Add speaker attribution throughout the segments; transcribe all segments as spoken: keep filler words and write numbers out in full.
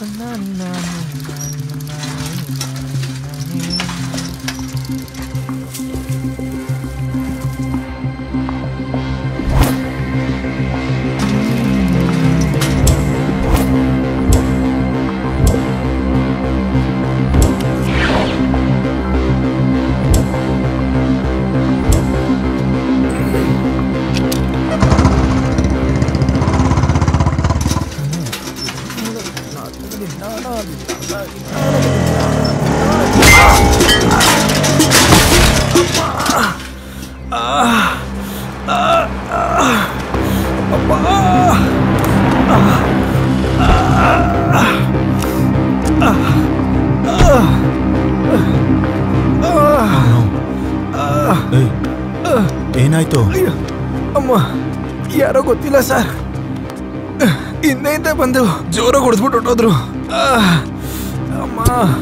Speaker 1: ಏನಾಯ್ತು?
Speaker 2: ಅಮ್ಮ, ಯಾರೋ ಗೊತ್ತಿಲ್ಲ ಸರ್, ಹಿಂದೆಯಿಂದ ಬಂದು ಜೋರಾಗಿ ಹೊಡೆದ್ಬಿಟ್ಟು ಹೊಟ್ಟೋದ್ರು. ಅಮ್ಮ,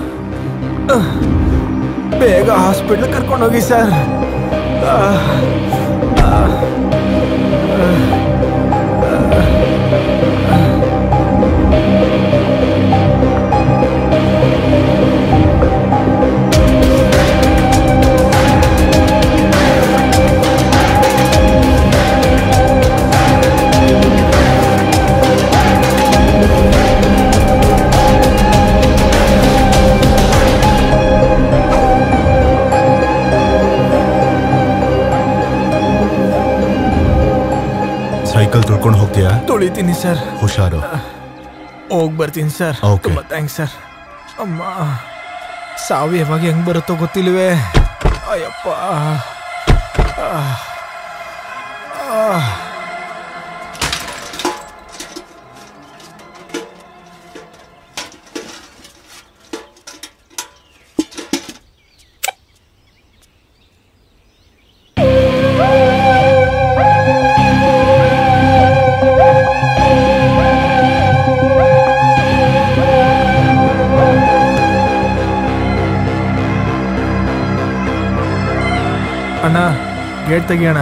Speaker 2: ಬೇಗ ಹಾಸ್ಪಿಟ್ಲ್ ಕರ್ಕೊಂಡೋಗಿ ಸರ್.
Speaker 1: ಸೈಕಲ್ ತುಳ್ಕೊಂಡು ಹೋಗ್ತೀಯಾ?
Speaker 2: ತುಳಿತೀನಿ ಸರ್.
Speaker 1: ಹುಷಾರು.
Speaker 2: ಹೋಗಿ ಬರ್ತೀನಿ ಸರ್. ತುಂಬಾ ಥ್ಯಾಂಕ್ಸ್ ಸರ್. ಅಮ್ಮ, ಸಾವು ಯಾವಾಗ ಹೆಂಗ್ ಬರುತ್ತೋ ಗೊತ್ತಿಲ್ವೇ. ಅಯ್ಯಪ್ಪ. ಅಣ್ಣ, ಗೇಟ್ ತೆಗಿಯೋಣ.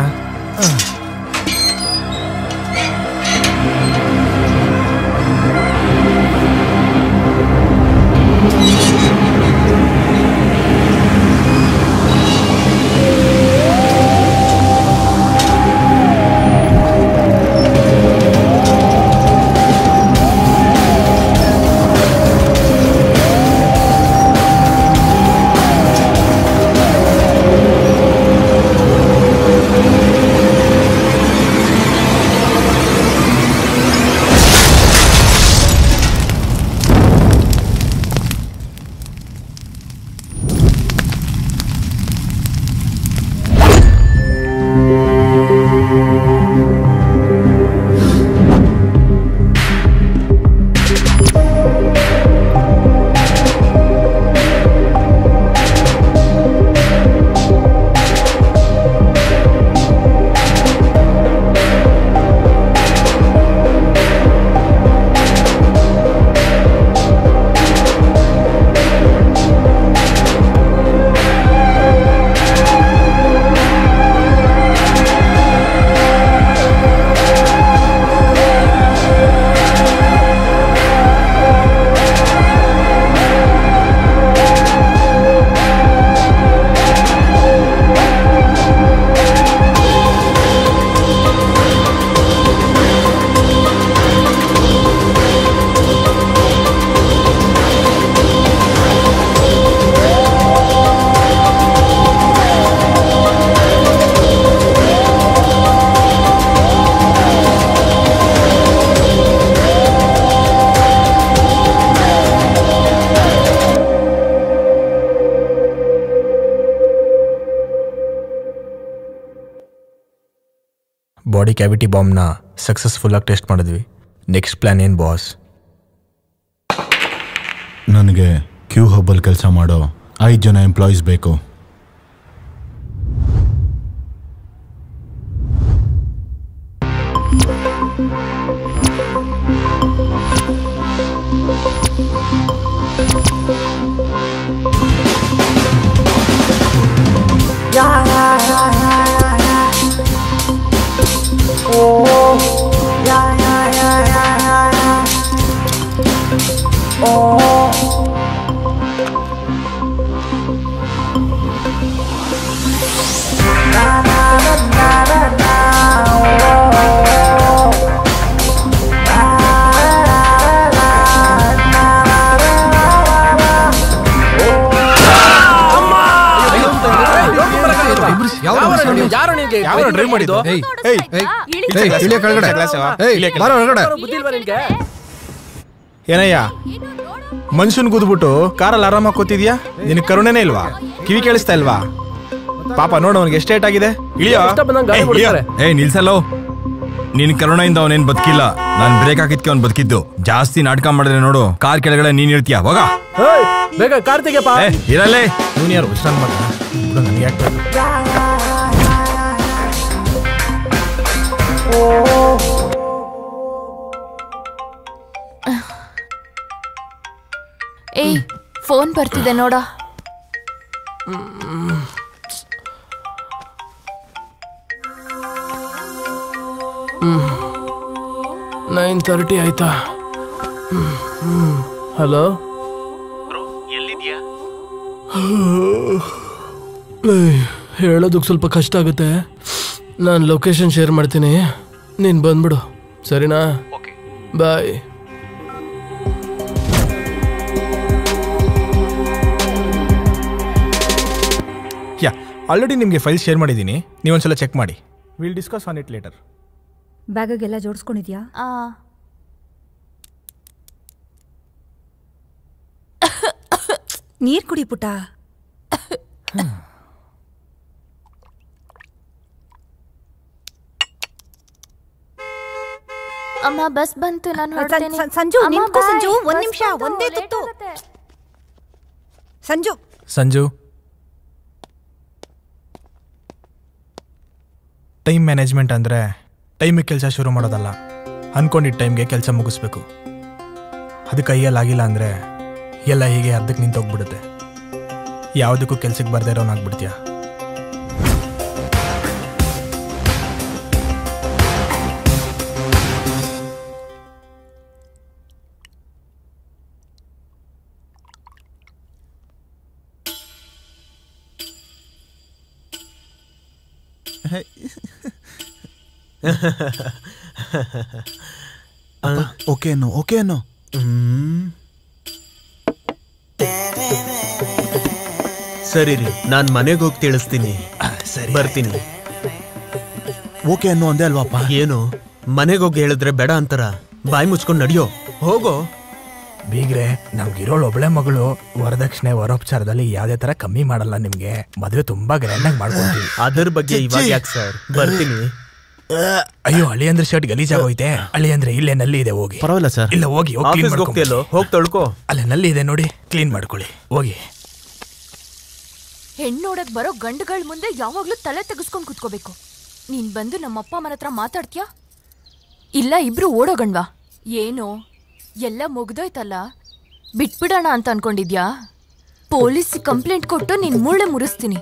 Speaker 2: ಬಾಡಿ ಕ್ಯಾವಿಟಿ ಬಾಂಬ್ನ ಸಕ್ಸಸ್ಫುಲ್ಲಾಗಿ ಟೆಸ್ಟ್ ಮಾಡಿದ್ವಿ. ನೆಕ್ಸ್ಟ್ ಪ್ಲ್ಯಾನ್ ಏನು ಬಾಸ್?
Speaker 1: ನನಗೆ ಕ್ಯೂ ಹಬ್ಬಲ್ಲಿ ಕೆಲಸ ಮಾಡೋ ಐದು ಜನ ಎಂಪ್ಲಾಯೀಸ್ ಬೇಕು.
Speaker 3: Oh,
Speaker 2: ಶೇರ್ ಮಾಡಿದ್ದು. ಏನಯ್ಯ ಮನುಷ್ಯನ್ ಕೂದ್ಬಿಟ್ಟು ಕಾರಲ್ಲಿ ಆರಾಮಾಗಿ ಕೂತಿದ್ಯಾ? ನಿನ್ ಕರುಣೆನೇ ಇಲ್ವಾ? ಕಿವಿ ಕೇಳಿಸ್ತಾ ಇಲ್ವಾ? ಪಾಪ ನೋಡು ಅವನಿಗೆ ಎಷ್ಟು ಏಟ್ ಆಗಿದೆ.
Speaker 3: ಏ ನಿಲ್ಸಲ್ಲೋ, ನಿನ್ ಕರುಣೆಯಿಂದ ಅವನೇನ್ ಬದುಕಿಲ್ಲ. ನಾನ್ ಬ್ರೇಕ್ ಹಾಕಿದ್ಕೆ ಅವ್ನ್ ಬದುಕಿದ್ದು. ಜಾಸ್ತಿ ನಾಟಕ ಮಾಡಿದ್ರೆ ನೋಡು ಕಾರ್ ಕೆಳಗಡೆ ನೀನ್ ಇರ್ತೀಯ. ಹೋಗ
Speaker 2: ಬೇಗ ಕಾರ್ ತೆಗೆಯಪ್ಪ.
Speaker 3: ಇರಲ್ಲೇ
Speaker 2: ಇವನು ಯಾರು ವಿಶ್ರಾಂತ ಮಾಡ ನನಗೆ ಯಾಕೆ?
Speaker 4: ಏಯ್ ಫೋನ್ ಬರ್ತಿದೆ ನೋಡ.
Speaker 2: ನೈನ್ ತರ್ಟಿ ಆಯ್ತಾ? ಹಲೋ, ಹೇಳೋದಕ್ಕೆ ಸ್ವಲ್ಪ ಕಷ್ಟ ಆಗುತ್ತೆ. ನಾನು ಲೊಕೇಶನ್ ಶೇರ್ ಮಾಡ್ತೀನಿ, ನೀನು ಬಂದ್ಬಿಡು ಸರಿನಾ? ಬಾಯ್. ಯಾ ಆಲ್ರೆಡಿ ನಿಮಗೆ ಫೈಲ್ ಶೇರ್ ಮಾಡಿದ್ದೀನಿ, ನೀವೊಂದ್ಸಲ ಚೆಕ್ ಮಾಡಿ. Will discuss on it later.
Speaker 5: ಬ್ಯಾಗಗೆಲ್ಲ ಜೋಡಿಸ್ಕೊಂಡಿದ್ಯಾ? ನೀರ್ ಕುಡಿ ಪುಟ.
Speaker 4: ಅಮ್ಮ ಬಸ್ ಬಂತು, ನಾನು ಹೊರಡ್ತೀನಿ.
Speaker 5: ಸಂಜು ನಿಂತ್ಕೋ ಸಂಜು, ಒಂದ್ ನಿಮಿಷ, ಒಂದೇ ತುತ್ತು. ಸಂಜು
Speaker 2: ಸಂಜು ಟೈಮ್ ಮ್ಯಾನೇಜ್ಮೆಂಟ್ ಅಂದರೆ ಟೈಮಿಗೆ ಕೆಲಸ ಶುರು ಮಾಡೋದಲ್ಲ, ಅಂದ್ಕೊಂಡಿದ್ದ ಟೈಮ್ಗೆ ಕೆಲಸ ಮುಗಿಸ್ಬೇಕು. ಅದು ಕೈಯಲ್ಲಿ ಆಗಿಲ್ಲ ಅಂದರೆ ಎಲ್ಲ ಹೀಗೆ ಅರ್ಧಕ್ಕೆ ನಿಂತೋಗ್ಬಿಡುತ್ತೆ. ಯಾವುದಕ್ಕೂ ಕೆಲ್ಸಕ್ಕೆ ಬರ್ದೇ ಇರೋನಾಗ್ಬಿಡ್ತೀಯ.
Speaker 1: ಓಕೆ ಅನ್ನೋ ಓಕೆ ಅನ್ನೋ
Speaker 6: ಸರಿ ರೀ, ನಾನ್ ಮನೆಗೆ ಹೋಗಿ ತಿಳಿಸ್ತೀನಿ. ಸರಿ ಬರ್ತೀನಿ.
Speaker 1: ಓಕೆ ಅನ್ನೋ ಅಂದೆ ಅಲ್ವಾಪ್ಪ?
Speaker 6: ಏನು ಮನೆಗೆ ಹೋಗಿ ಹೇಳಿದ್ರೆ ಬೇಡ ಅಂತಾರ? ಬಾಯಿ ಮುಚ್ಕೊಂಡು ನಡಿಯೋ, ಹೋಗೋ.
Speaker 2: ಬೀಗ್ರೆ, ನಮ್ಗಿರೋಳು ಒಬ್ಳೆ ಮಗಳು. ವರದಕ್ಷಿಣೆ ವರೋಪಚಾರದಲ್ಲಿ ಯಾವ್ದೇ ತರ ಕಮ್ಮಿ ಮಾಡಲ್ಲ. ನಿಮ್ಗೆ ಮದುವೆ ತುಂಬಾ ಗ್ರ್ಯಾಂಡ್ ಆಗಿ ಮಾಡ್ಕೊಳ್ತೀವಿ.
Speaker 6: ಅದ್ರ ಬಗ್ಗೆ ಇವಾಗ ಯಾಕೆ ಸರ್? ಬರ್ತೀನಿ.
Speaker 2: ಅಯ್ಯೋ, ಅಳಿ ಅಂದ್ರೆ ಶರ್ಟ್ ಗಲೀಜಾಗೋಯ್ತೆ. ಅಳಿ ಅಂದ್ರೆ ಇಲ್ಲೇ ನಲ್ಲಿ ಇದೆ, ಹೋಗಿ.
Speaker 6: ಪರವಾಗಿಲ್ಲ ಸರ್.
Speaker 2: ಇಲ್ಲ ಹೋಗಿ,
Speaker 6: ಹೋಗ್ತಿಯಲ್ಲೋ, ಹೋಗಿ ತೊಳ್ಕೋ.
Speaker 2: ಅಲ್ಲೇ ನಲ್ಲಿ ಇದೆ ನೋಡಿ, ಕ್ಲೀನ್ ಮಾಡ್ಕೊಳ್ಳಿ, ಹೋಗಿ.
Speaker 4: ಹೆಣ್ಣು ನೋಡಕ್ ಬರೋ ಗಂಡುಗಳ ಮುಂದೆ ಯಾವಾಗ್ಲೂ ತಲೆ ತೆಗೆಸ್ಕೊಂಡ್ ಕುತ್ಕೋಬೇಕು. ನೀನ್ ಬಂದು ನಮ್ಮಪ್ಪ ಮನ ಹತ್ರ ಮಾತಾಡ್ತೀಯಾ? ಇಲ್ಲ ಇಬ್ರು ಓಡೋಗಣ್ವಾ? ಏನು ಎಲ್ಲ ಮುಗ್ದೋಯ್ತಲ್ಲ, ಬಿಟ್ಬಿಡೋಣ ಅಂತ ಅನ್ಕೊಂಡಿದ್ಯಾ? ಪೊಲೀಸ್ ಕಂಪ್ಲೇಂಟ್ ಕೊಟ್ಟು ನಿನ್ ಮೂಳೆ ಮುರಿಸ್ತೀನಿ.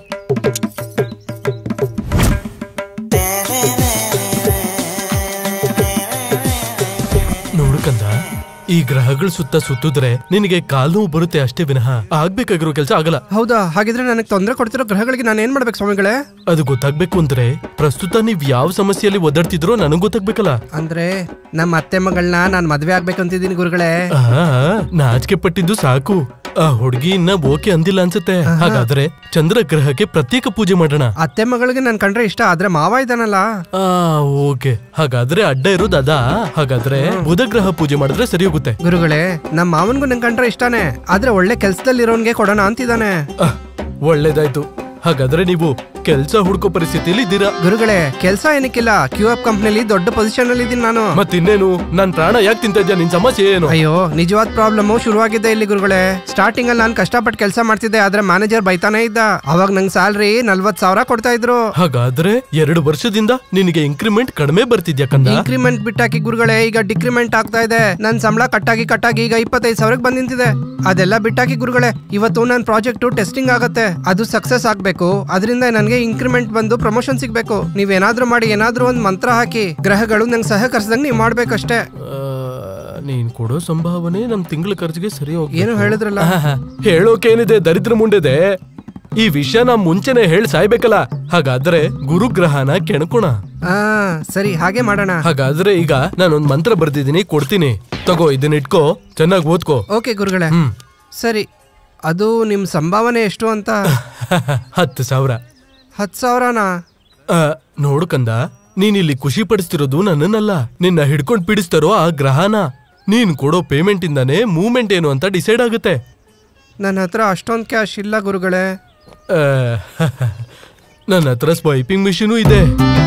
Speaker 7: ನೋಡ್ಕಂದ, ಈ ಗ್ರಹಗಳ ಸುತ್ತ ಸುತ್ತಿದ್ರೆ ನಿನಗೆ ಕಾಲ್ ನೋವು ಬರುತ್ತೆ ಅಷ್ಟೇ ವಿನಃ ಆಗ್ಬೇಕಾಗಿರೋ ಕೆಲಸ ಆಗಲ್ಲ.
Speaker 8: ಹೌದಾ? ಹಾಗಿದ್ರೆ ನನಗೆ ತೊಂದರೆ ಕೊಡ್ತಿರೋ ಗ್ರಹಗಳಿಗೆ ನಾನು ಏನ್ ಮಾಡ್ಬೇಕು ಸ್ವಾಮಿಗಳೇ?
Speaker 7: ಅದು ಗೊತ್ತಾಗ್ಬೇಕು ಅಂದ್ರೆ ಪ್ರಸ್ತುತ ನೀವ್ ಯಾವ ಸಮಸ್ಯೆಯಲ್ಲಿ ಒದ್ದಾಡ್ತಿದ್ರೋ ನನಗ್ ಗೊತ್ತಾಗ್ಬೇಕಲ್ಲ.
Speaker 8: ಅಂದ್ರೆ ನಮ್ಮ ಅತ್ತೆ ಮಗಳನ್ನ ನಾನ್ ಮದ್ವೆ ಆಗ್ಬೇಕಂತಿದ್ದೀನಿ ಗುರುಗಳೇ.
Speaker 7: ನಾಚಿಕೆ ಪಟ್ಟಿದ್ದು ಸಾಕು. ಆ ಹುಡುಗಿ ಇನ್ನ ಓಕೆ ಅಂದಿಲ್ಲ ಅನ್ಸುತ್ತೆ. ಹಾಗಾದ್ರೆ ಚಂದ್ರ ಗ್ರಹಕ್ಕೆ ಪ್ರತ್ಯೇಕ ಪೂಜೆ ಮಾಡೋಣ.
Speaker 8: ಅತ್ತೆ ಮಗಳಿಗೆ ನನ್ ಕಂಡ್ರೆ ಇಷ್ಟ, ಆದ್ರೆ ಮಾವ ಇದಾನಲ್ಲ.
Speaker 7: ಆ ಓಕೆ, ಹಾಗಾದ್ರೆ ಅಡ್ಡ ಇರೋದು ಅದಾ? ಹಾಗಾದ್ರೆ ಬುಧ ಗ್ರಹ ಪೂಜೆ ಮಾಡಿದ್ರೆ ಸರಿ ಹೋಗುತ್ತೆ.
Speaker 8: ಗುರುಗಳೇ, ನಮ್ಮ ಮಾವನ್ಗೂ ನನ್ ಕಂಡ್ರೆ ಇಷ್ಟಾನೆ, ಆದ್ರೆ ಒಳ್ಳೆ ಕೆಲ್ಸದಲ್ಲಿ ಇರೋನ್ಗೆ ಕೊಡೋಣ ಅಂತಿದ್ದಾನೆ.
Speaker 7: ಒಳ್ಳೇದಾಯ್ತು. ಹಾಗಾದ್ರೆ ನೀವು ಕೆಲ್ಸ ಹುಡ್ಕೋ ಪರಿಸ್ಥಿತಿಯಲ್ಲಿ ಇದ್ದೀರಾ?
Speaker 8: ಗುರುಗಳೇ, ಕೆಲ್ಸ ಏನಕ್ಕಿಲ್ಲ, ಕ್ಯೂ ಆಪ್ ಕಂಪ್ನಿಲಿ ದೊಡ್ಡ ಪೊಸಿಷನ್ ಅಲ್ಲಿ ಇದ್ದೀನಿ ನಾನು.
Speaker 7: ಮತ್ತಿನ್ನೇನು, ನನ್ ಪ್ರಾಣ ಯಾಕೆ ತಿಂತ ಇದ್ಯಾ? ನಿನ್ ಸಮಸ್ಯೆ ಏನು?
Speaker 8: ಅಯ್ಯೋ, ನಿಜವಾದ ಪ್ರಾಬ್ಲಮ್ ಶುರುವಾಗಿದೆ ಇಲ್ಲಿ ಗುರುಗಳೇ. ಸ್ಟಾರ್ಟಿಂಗ್ ಅಲ್ಲಿ ನಾನು ಕಷ್ಟಪಟ್ಟು ಕೆಲಸ ಮಾಡ್ತಿದ್ದೆ, ಆದ್ರೆ ಮ್ಯಾನೇಜರ್ ಬೈತಾನೆ ಇದ್ದ. ಅವಾಗ ನಂಗೆ ಸ್ಯಾಲ್ರಿ ನಲ್ವತ್ ಸಾವಿರ ಕೊಡ್ತಾ ಇದ್ರು.
Speaker 7: ಹಾಗಾದ್ರೆ ಎರಡು ವರ್ಷದಿಂದ ನಿನಗೆ ಇನ್ಕ್ರಿಮೆಂಟ್ ಕಡಿಮೆ ಬರ್ತಿದ್ಯಾ ಕಂದ?
Speaker 8: ಇನ್ಕ್ರಿಮೆಂಟ್ ಬಿಟ್ಟಾಕಿ ಗುರುಗಳೇ, ಈಗ ಡಿಕ್ರಿಮೆಂಟ್ ಆಗ್ತಾ ಇದೆ. ನನ್ ಸಂಬಳ ಕಟ್ಟಾಗಿ ಕಟ್ಟಾಗಿ ಈಗ ಇಪ್ಪತ್ತೈದು ಸಾವಿರಕ್ಕೆ ಬಂದ್ ನಿಂತಿದೆ. ಅದೆಲ್ಲ ಬಿಟ್ಟಾಕಿ ಗುರುಗಳೇ, ಇವತ್ತು ನನ್ನ ಪ್ರಾಜೆಕ್ಟ್ ಟೆಸ್ಟಿಂಗ್ ಆಗತ್ತೆ, ಅದು ಸಕ್ಸಸ್ ಆಗ್ಬೇಕು. ಅದರಿಂದ ನನಗೆ ಇನ್ಕ್ರಿಮೆಂಟ್ ಬಂದು ಪ್ರಮೋಷನ್ ಸಿಗ್ಬೇಕು. ನೀವೇನಾದ್ರೂ ಮಾಡಿ, ಏನಾದ್ರೂ ಒಂದ್ ಮಂತ್ರ ಹಾಕಿ ಗ್ರಹಗಳು ನಂಗೆ ಸಹಕರಿಸಿದಂಗೆ ನೀವು ಮಾಡ್ಬೇಕಷ್ಟೇ.
Speaker 7: ನೀನ್ ಕೊಡೋ ಸಂಭಾವನೆ ನಮ್ ತಿಂಗಳ ಖರ್ಚಿಗೆ ಸರಿ ಹೋಗಿ.
Speaker 8: ಏನು ಹೇಳಿದ್ರಲ್ಲ?
Speaker 7: ಹೇಳೋಕೇನಿದೆ ದರಿದ್ರ ಮುಂಡೆದೆ. ಈ ವಿಷಯ ನಾ ಮುಂಚೆನೆ ಹೇಳಿ ಸಾಯ್ಬೇಕಲ್ಲ. ಹಾಗಾದ್ರೆ ಗುರುಗ್ರಹನ ಕೆಣಕೋಣ.
Speaker 8: ಆ ಸರಿ, ಹಾಗೆ ಮಾಡೋಣ.
Speaker 7: ಹಾಗಾದ್ರೆ ಈಗ ನಾನೊಂದ್ ಮಂತ್ರ ಬರ್ದಿದ್ದೀನಿ, ಕೊಡ್ತೀನಿ, ತಗೋ, ಇದನ್ನ ಇಟ್ಕೋ, ಚೆನ್ನಾಗಿ ಓದ್ಕೋ.
Speaker 8: ಓಕೆ ಗುರುಗಳೇ. ಸರಿ, ಅದು ನಿಮ್ ಸಂಭಾವನೆ ಎಷ್ಟು ಅಂತ?
Speaker 7: ಹತ್ತು ಸಾವಿರ.
Speaker 8: ಹತ್ತು ಸಾವಿರನಾ?
Speaker 7: ನೋಡು ಕಂದ, ನೀನಿಲ್ಲಿ ಖುಷಿ ಪಡಿಸ್ತಿರೋದು ನನ್ನನ್ನಲ್ಲ, ನಿನ್ನ ಹಿಡ್ಕೊಂಡ್ ಪೀಡಿಸ್ತಾರೋ ಆ ಗ್ರಹನ. ನೀನ್ ಕೊಡೋ ಪೇಮೆಂಟ್ ಇಂದಾನೆ ಮೂವ್ಮೆಂಟ್ ಏನು ಅಂತ ಡಿಸೈಡ್ ಆಗುತ್ತೆ.
Speaker 8: ನನ್ನ ಹತ್ರ ಅಷ್ಟೊಂದು ಕ್ಯಾಶ್ ಇಲ್ಲ ಗುರುಗಳೇ.
Speaker 7: ನನ್ನ ಹತ್ರ ಸ್ವೈಪಿಂಗ್ ಮಿಷಿನು ಇದೆ.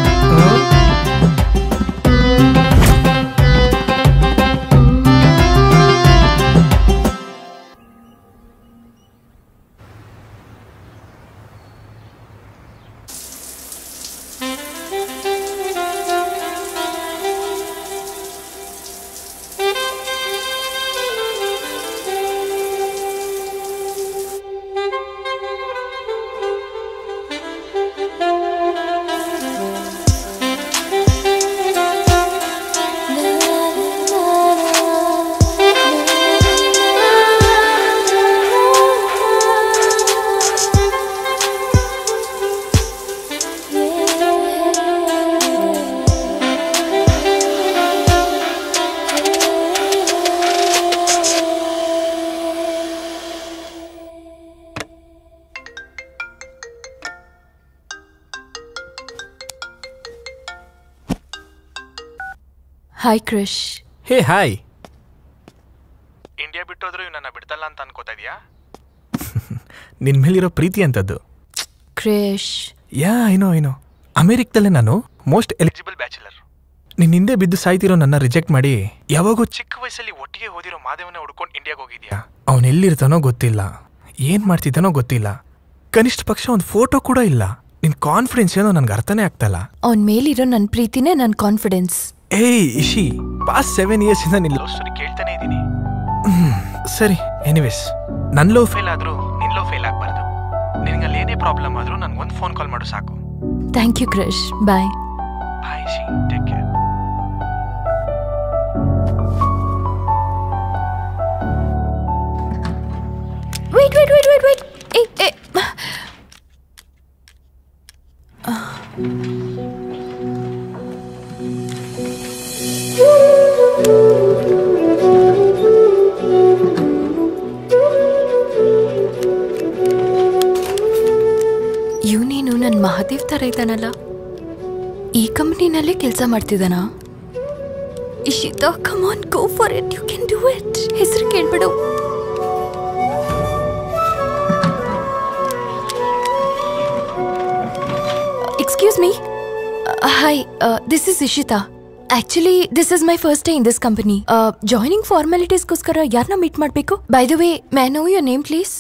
Speaker 4: Hi Krish.
Speaker 2: Hey hi. India ಬಿಟ್ಟೋದ್ರು ನನ್ನ ಬಿಡ್ತಲ್ಲ ಅಂತ ಅನ್ಕೋತಾ ಇದೀಯಾ? ನಿನ್ ಮೇಲಿರೋ ಪ್ರೀತಿ ಅಂತದ್ದು.
Speaker 4: ಕ್ರಿಶ್.
Speaker 2: ಯಾ ಏನೋ ಏನೋ ಅಮೆರಿಕದಲ್ಲೇ ನಾನು ಮೋಸ್ಟ್ ಎಲಿಜಿಬಲ್ ಬ್ಯಾಚುಲರ್. ನಿನ್ ಹಿಂದೆ ಬಿದ್ದು ಸಾಯ್ತಿರೋ ನನ್ನ ರಿಜೆಕ್ಟ್ ಮಾಡಿ ಯಾವಾಗೋ ಚಿಕ್ಕ ವಯಸ್ಸಲ್ಲಿ ಒಟ್ಟಿಗೆ ಓದಿರೋ ಮಾದೇವನ ಹುಡ್ಕೊಂಡು ಇಂಡಿಯಾಗೆ ಹೋಗಿದ್ಯಾ? ಅವನ್ ಎಲ್ಲಿರ್ತಾನೋ ಗೊತ್ತಿಲ್ಲ, ಏನ್ ಮಾಡ್ತಿದ್ದಾನೋ ಗೊತ್ತಿಲ್ಲ, ಕನಿಷ್ಠ ಪಕ್ಷ ಒಂದು ಫೋಟೋ ಕೂಡ ಇಲ್ಲ. ನಿನ್ ಕಾನ್ಫಿಡೆನ್ಸ್ ಏನೋ ನನ್ಗೆ ಅರ್ಥನೇ ಆಗ್ತಲ್ಲ.
Speaker 4: ಅವನ್ ಮೇಲಿರೋ ನನ್ನ ಪ್ರೀತಿನೇ ನನ್ನ ಕಾನ್ಫಿಡೆನ್ಸ್.
Speaker 2: ಏಯ್ ಇಶಿ, ಪಾಸ್ಟ್ ಸೆವೆನ್ ಇಯರ್ಸ್ ಇಂದ ನಿನ್ ಲವ್ ಸ್ಟೋರಿ ಕೇಳ್ತಾನೆ ಇದ್ದೀನಿ. ಸರಿ, ಎನಿವೇಸ್, ನನ್ ಲವ್ ಫೇಲ್ ಆದ್ರೂ ನಿನ್ ಲವ್ ಫೇಲ್ ಆಗ್ಬಾರ್ದು. ನಿನ್ಗೆ ಅಲ್ಲಿ ಏನೇ ಪ್ರಾಬ್ಲಮ್ ಆದ್ರೂ ನನ್ಗೊಂದು ಫೋನ್ ಕಾಲ್ ಮಾಡು ಸಾಕು.
Speaker 4: Thank you Krish. Bye.
Speaker 2: Bye Ishi, take care.
Speaker 4: Wait wait wait wait wait ಏ ಏ ಇವನೇನು ನನ್ನ ಮಹಾದೇವ್ ಥರ ಇದ್ದಾನಲ್ಲ. ಈ ಕಂಪ್ನಿನಲ್ಲೇ ಕೆಲಸ ಮಾಡ್ತಿದ್ದಾನ. Ishita, come on, go for it, you can do it. ಹೆಸರು ಕೇಳ್ಬಿಡು. Excuse me. Hi, this is Ishita. Actually this is my first day in this company. Joining ಫಾರ್ಮಾಲಿಟೀಸ್ಗೋಸ್ಕರ ಯಾರನ್ನ ಮೀಟ್ ಮಾಡಬೇಕು? By the way, may I know your name please?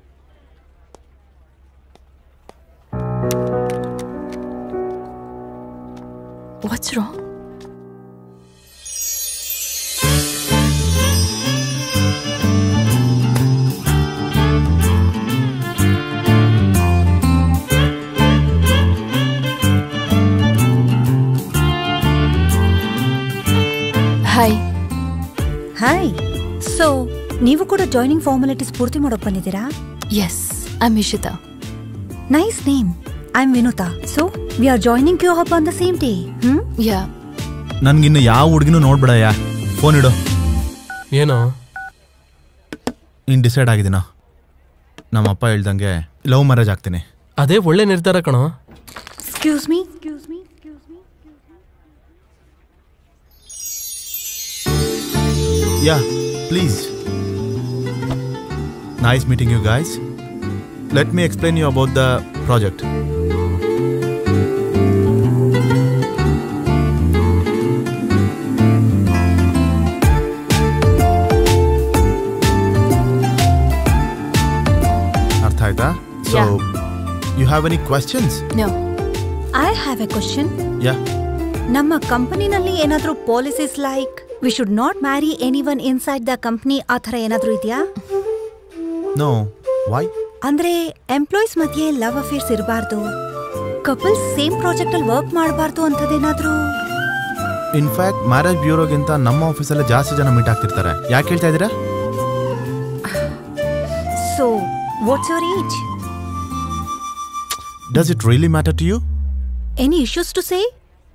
Speaker 4: What's wrong? Hi.
Speaker 5: Hi. So, ನೀವು ಕೂಡ joining formalities ಪೂರ್ತಿ ಮಾಡೋಕೆ ಬಂದಿದ್ದೀರಾ?
Speaker 4: Yes, I'm Ishita.
Speaker 5: Nice name. I'm Vinuta. So, we are joining Q Hub on the same day. Hmm?
Speaker 4: Yeah.
Speaker 1: ನನ್ಗಿನ್ನು ಯಾವ ಹುಡುಗಿನೂ ನೋಡ್ಬೇಡಯ್ಯ. Phone ಇಡು.
Speaker 7: ಏನೋ
Speaker 1: ಇನ್ decide ಆಗಿದ್ದೀನ. ನಮ್ಮಪ್ಪ ಹೇಳ್ದಂಗೆ ಲವ್ ಮ್ಯಾರೇಜ್ ಆಗ್ತೀನಿ.
Speaker 7: ಅದೇ ಒಳ್ಳೆ ನಿರ್ಧಾರ ಕಣೋ.
Speaker 5: Excuse me. Excuse me. Excuse me.
Speaker 1: Yeah, please. Nice meeting you guys. Let me explain you about the project. Artha aita? So,
Speaker 4: Yeah.
Speaker 1: you have any questions?
Speaker 4: No.
Speaker 5: I have a question.
Speaker 1: Yeah.
Speaker 5: ನಮ್ಮ ಕಂಪನಿನಲ್ಲಿ ಏನಾದರೂ policies like we should not marry anyone inside the company ಆ ಥರ ಏನಾದರೂ ಇದೆಯಾ?
Speaker 1: No. Why?
Speaker 5: ಅಂದ್ರೆ employees ಮಧ್ಯೆ love affairs ಇರಬಾರ್ದು, ಕಪಲ್ಸ್ ಸೇಮ್ ಪ್ರಾಜೆಕ್ಟ್ ಅಲ್ಲಿ ವರ್ಕ್ ಮಾಡಬಾರ್ದು ಅಂತದೇನಾದ್ರೂ?
Speaker 1: ಇನ್ಫ್ಯಾಕ್ಟ್ ಮ್ಯಾರೇಜ್ ಬ್ಯೂರೋಗಿಂತ ನಮ್ಮ ಆಫೀಸಲ್ಲೇ ಜಾಸ್ತಿ ಜನ ಮೀಟ್ ಆಗ್ತಿರ್ತಾರೆ. ಯಾಕೆ ಹೇಳ್ತಾ ಇದ್ದೀರಾ?
Speaker 5: So what's your age?
Speaker 1: Does it really matter to you?
Speaker 5: Any issues to say?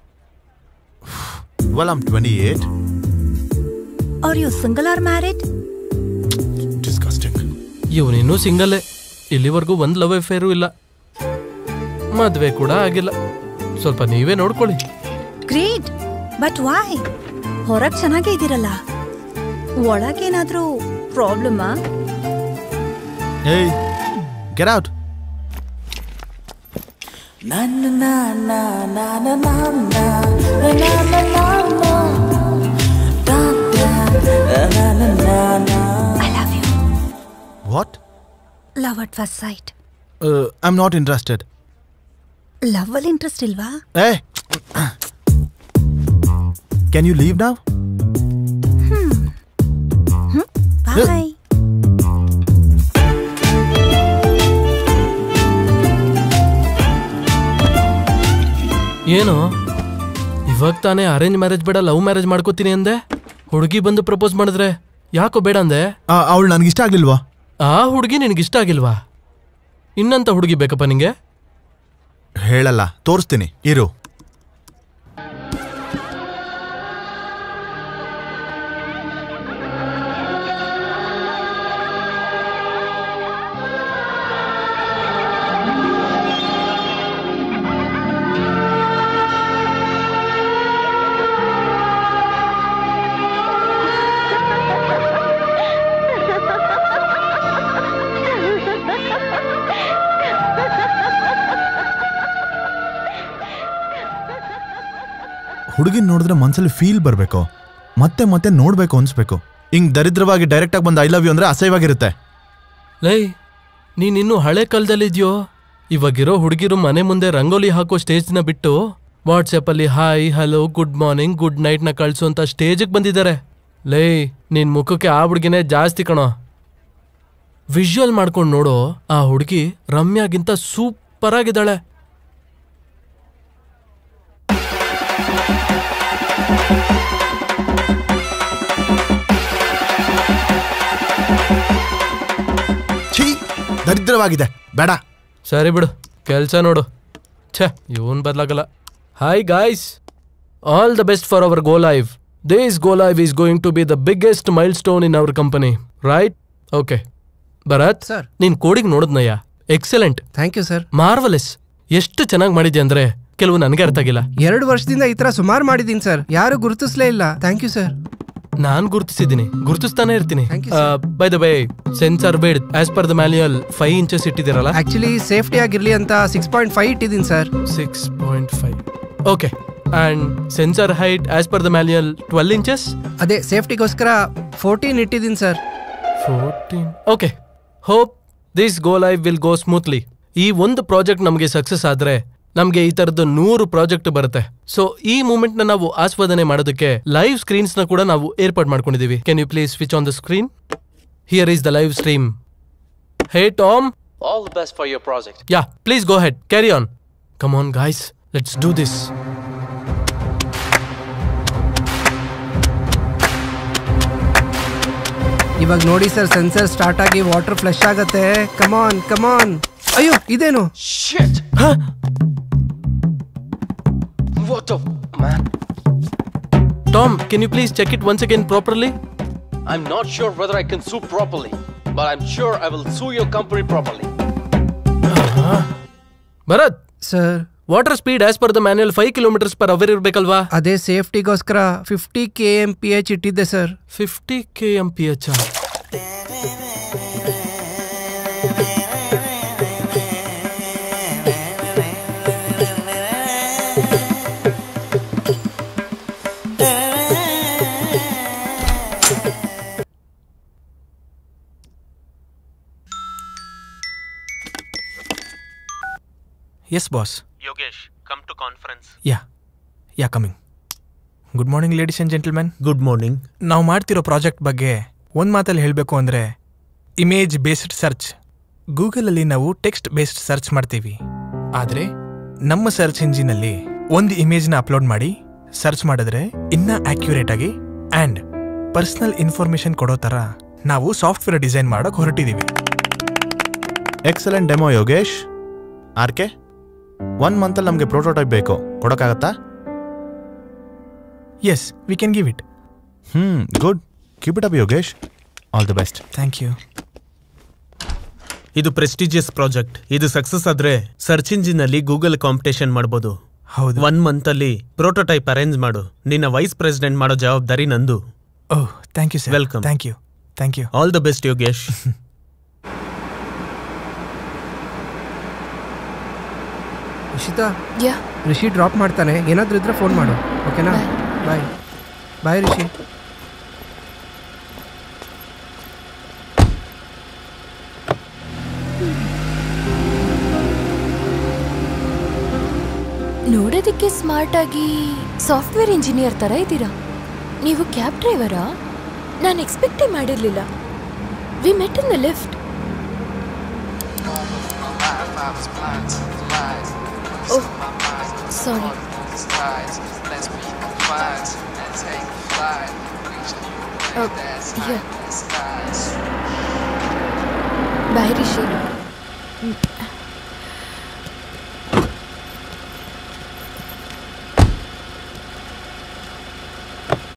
Speaker 1: Well, I'm twenty-eight.
Speaker 5: Are you single or married?
Speaker 1: Disgusting.
Speaker 7: ಇವನಿನ್ನೂ ಸಿಂಗಲ್ಲೇ. ಇಲ್ಲಿವರೆಗೂ ಒಂದು ಲವ್ ಅಫೇರು ಇಲ್ಲ, ಮದುವೆ ಕೂಡ ಆಗಿಲ್ಲ. ಸ್ವಲ್ಪ ನೀವೇ ನೋಡ್ಕೊಳ್ಳಿ.
Speaker 5: Great, but why? ಹೊರಗ್ ಚೆನ್ನಾಗೇ ಇದ್ದೀರಲ್ಲ, ಒಳಗೇನಾದ್ರೂ ಪ್ರಾಬ್ಲಮಾ?
Speaker 1: ಏಯ್, get out.
Speaker 5: I love you.
Speaker 1: What?
Speaker 5: Love at first sight.
Speaker 1: Uh, I'm not interested.
Speaker 5: Love ಅಲ್ಲಿ ಇಂಟ್ರೆಸ್ಟ್ ಇಲ್ವಾ?
Speaker 1: Hey! Can you leave now?
Speaker 5: Hmm. Hmm? Bye.
Speaker 7: ಏನು ಇವಾಗ ತಾನೇ ಅರೇಂಜ್ ಮ್ಯಾರೇಜ್ ಬೇಡ ಲವ್ ಮ್ಯಾರೇಜ್ ಮಾಡ್ಕೋತೀನಿ ಅಂದೆ, ಹುಡುಗಿ ಬಂದು ಪ್ರಪೋಸ್ ಮಾಡಿದ್ರೆ ಯಾಕೋ ಬೇಡ ಅಂದೆ?
Speaker 1: ಅವಳು ನನಗಿಷ್ಟ ಆಗ್ಲಿಲ್ವಾ?
Speaker 7: ಆ ಹುಡುಗಿ ನಿನಗಿಷ್ಟ ಆಗಿಲ್ವಾ? ಇನ್ನಂತ ಹುಡುಗಿ ಬೇಕಪ್ಪ ನಿಂಗೆ?
Speaker 1: ಹೇಳಲ್ಲ, ತೋರಿಸ್ತೀನಿ ಇರು. ಹುಡುಗಿನ ನೋಡಿದ್ರೆ ಮನ್ಸಲ್ಲಿ ಫೀಲ್ ಬರಬೇಕು, ಮತ್ತೆ ಮತ್ತೆ ನೋಡ್ಬೇಕು ಅನ್ಸ್ಬೇಕು. ಹಿಂಗ್ ದರಿದ್ರವಾಗಿ ಡೈರೆಕ್ಟ್ ಆಗಿ ಬಂದು ಐ ಲವ್ ಯು ಅಂದ್ರೆ ಅಸಹ್ಯವಾಗಿರುತ್ತೆ.
Speaker 7: ಲೈ, ನೀನಿನ್ನೂ ಹಳೆ ಕಾಲದಲ್ಲಿದ್ಯೋ? ಇವಾಗಿರೋ ಹುಡುಗಿರು ಮನೆ ಮುಂದೆ ರಂಗೋಲಿ ಹಾಕೋ ಸ್ಟೇಜ್ನ ಬಿಟ್ಟು ವಾಟ್ಸಪ್ಪಲ್ಲಿ hi hello good morning good ನೈಟ್ನ ಕಳಿಸು ಅಂತ ಸ್ಟೇಜಿಗೆ ಬಂದಿದ್ದಾರೆ. ಲೈ, ನಿನ್ ಮುಖಕ್ಕೆ ಆ ಹುಡುಗಿನೇ ಜಾಸ್ತಿ ಕಣೋ. ವಿಜುವಲ್ ಮಾಡ್ಕೊಂಡು ನೋಡೋ, ಆ ಹುಡುಗಿ ರಮ್ಯಾಗಿಂತ ಸೂಪರ್ ಆಗಿದ್ದಾಳೆ.
Speaker 1: ಛೀ, ದರಿದ್ರವಾಗಿದೆ, ಬೇಡ.
Speaker 7: ಸರಿ ಬಿಡು, ಕೆಲ್ಸ ನೋಡು. ಛೇ, ಇವನ್ ಬದಲಾಗಲ್ಲ. Hi guys, all the best for our go live. This go live is going to be the biggest milestone in our company, right? Okay Bharat
Speaker 8: sir,
Speaker 7: ನೀನ್ ಕೋಡಿಂಗ್ ನೋಡಿದ್ನಯ್ಯ, excellent.
Speaker 8: Thank you sir.
Speaker 7: Marvellous. ಎಷ್ಟು ಚೆನ್ನಾಗಿ ಮಾಡಿದ್ಯಾ ಅಂದ್ರೆ ಕೆಲವು ನನಗೆ ಅರ್ಥ ಆಗಿಲ್ಲ.
Speaker 8: ಎರಡು ವರ್ಷದಿಂದ ಈ ತರ ಸುಮಾರು ಮಾಡಿದೀನಿ ಸರ್, ಯಾರು ಗುರುತಿಸ್ಲೇ ಇಲ್ಲ. Thank you sir.
Speaker 7: ನಾನ್ ಗುರುತಿಸಿದ್ದೀನಿ, ಗುರುತಿಸ್ತಾನೆ ಇರ್ತೀನಿ.
Speaker 8: Thank you,
Speaker 7: by the by, sensor bed as per the manual five inches ಇಟ್ಟಿದ್ದೀರಲ್ಲ?
Speaker 8: ಆಕ್ಚುಲಿ ಸೇಫ್ಟಿ ಆಗಿರ್ಲಿ ಅಂತ ಸಿಕ್ಸ್ ಪಾಯಿಂಟ್ ಫೈವ್ ಇಟ್ಟಿದ್ದೀನಿ sir.
Speaker 7: Six point five okay. And sensor height as per the manual twelve inches.
Speaker 8: ಅದೇ ಸೇಫ್ಟಿಗೋಸ್ಕರ fourteen ಇಟ್ಟಿದ್ದೀನಿ sir.
Speaker 7: Fourteen okay. Hope this go live will go smoothly. ಈ ಒಂದು project ನಮಗೆ success ಆದ್ರೆ ನಮ್ಗೆ ಈ ತರದ್ದು ನೂರು ಪ್ರಾಜೆಕ್ಟ್ ಬರುತ್ತೆ. ಸೊ ಈ ಮೂಮೆಂಟ್ ನ ನಾವು ಆಸ್ವಾದನೆ ಮಾಡೋದಕ್ಕೆ ಲೈವ್ ಸ್ಕ್ರೀನ್ಸ್ ನ ಕೂಡ ನಾವು ಏರ್ಪಾಡು ಮಾಡ್ಕೊಂಡಿದೀವಿ. Can you please switch on the screen? Here is the live stream. Hey Tom,
Speaker 9: all the best for your project.
Speaker 7: Yeah, please go ahead, carry on. Come on guys, let's do this.
Speaker 8: ಇವಾಗ ನೋಡಿ sir, sensor start ಆಗಿ water flush ಆಗತ್ತೆ. Come on ಕಮಾನ್. ಅಯ್ಯೋ, ಇದೇನು?
Speaker 9: Shit! What the man?
Speaker 7: Tom, can you please check it once again properly?
Speaker 9: I'm not sure whether I can sue properly, but I'm sure I will sue your company properly.
Speaker 7: Bharat
Speaker 8: sir,
Speaker 7: water speed as per the manual five kilometres per hour ಇರ್ಬೇಕಲ್ವಾ?
Speaker 8: ಅದೇ ಸೇಫ್ಟಿಗೋಸ್ಕರ fifty K M P H ಇಟ್ಟಿದ್ದೆ sir.
Speaker 7: Fifty K M P H.
Speaker 2: Yes, boss.
Speaker 10: Yogesh, come to conference.
Speaker 2: Yeah. Yeah, coming. Good morning ladies and gentlemen.
Speaker 6: Good morning.
Speaker 2: ನಾವು ಮಾಡ್ತಿರೋ project ಬಗ್ಗೆ ಒಂದು ಮಾತಲ್ಲಿ ಹೇಳಬೇಕು ಅಂದರೆ, ಇಮೇಜ್ ಬೇಸ್ಡ್ ಸರ್ಚ್. ಗೂಗಲಲ್ಲಿ ನಾವು ಟೆಕ್ಸ್ಟ್ ಬೇಸ್ಡ್ ಸರ್ಚ್ ಮಾಡ್ತೀವಿ, ಆದರೆ ನಮ್ಮ ಸರ್ಚ್ ಇಂಜಿನಲ್ಲಿ ಒಂದು ಇಮೇಜ್ನ ಅಪ್ಲೋಡ್ ಮಾಡಿ ಸರ್ಚ್ ಮಾಡಿದ್ರೆ ಇನ್ನೂ ಆಕ್ಯುರೇಟ್ ಆಗಿ ಆ್ಯಂಡ್ ಪರ್ಸ್ನಲ್ ಇನ್ಫಾರ್ಮೇಷನ್ ಕೊಡೋ ಥರ ನಾವು ಸಾಫ್ಟ್ವೇರ್ ಡಿಸೈನ್ ಮಾಡೋಕೆ ಹೊರಟಿದ್ದೀವಿ.
Speaker 1: Excellent demo Yogesh. R K, one ಮಂತಲ್ಲಿ ನಮಗೆ ಪ್ರೋಟೋಟೈಪ್ ಬೇಕು, ಕೊಡೋಕ್ಕಾಗತ್ತಾ?
Speaker 2: Yes, we can give it.
Speaker 1: ಹ್ಞೂ, good. Keep it up Yogesh. All the best.
Speaker 2: Thank you.
Speaker 6: ಇದು ಪ್ರೆಸ್ಟಿಜಿಯಸ್ ಪ್ರಾಜೆಕ್ಟ್. ಇದು ಸಕ್ಸಸ್ ಆದ್ರೆ ಸರ್ಚ್ ಇಂಜಿನ್ ಅಲ್ಲಿ ಗೂಗಲ್ ಕಾಂಪಿಟೇಷನ್ ಮಾಡ್ಬೋದು.
Speaker 2: ಹೌದು.
Speaker 6: ಒನ್ ಮಂತಲ್ಲಿ ಪ್ರೋಟೋಟೈಪ್ ಅರೇಂಜ್ ಮಾಡು. ನಿನ್ನ ವೈಸ್ ಪ್ರೆಸಿಡೆಂಟ್ ಮಾಡೋ ಜವಾಬ್ದಾರಿ ನಂದು.
Speaker 2: Oh thank you sir.
Speaker 6: Welcome.
Speaker 2: Thank you thank you.
Speaker 6: All the best Yogesh.
Speaker 8: Ishita,
Speaker 4: yeah
Speaker 8: Rishi drop ಮಾಡ್ತಾನೆ, ಏನಾದರೂ ಇದ್ರೆ ಫೋನ್ ಮಾಡು. ಓಕೆನಾ? ಬಾಯ್ ಬಾಯ್ ರಿಷಿ.
Speaker 4: ನೋಡೋದಕ್ಕೆ ಸ್ಮಾರ್ಟ್ ಆಗಿ ಸಾಫ್ಟ್ವೇರ್ ಇಂಜಿನಿಯರ್ ತರ ಇದ್ದೀರಾ. ನೀವು ಕ್ಯಾಬ್ ಡ್ರೈವರಾ? ನಾನು ಎಕ್ಸ್ಪೆಕ್ಟೇ ಮಾಡಿರಲಿಲ್ಲ. We met in the lift. Oh sorry. Bye Rishi.